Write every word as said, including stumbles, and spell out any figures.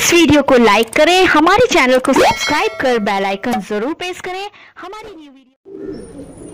इस वीडियो को लाइक करें, हमारे चैनल को सब्सक्राइब कर बेल आइकन जरूर प्रेस करें हमारी न्यू वीडियो।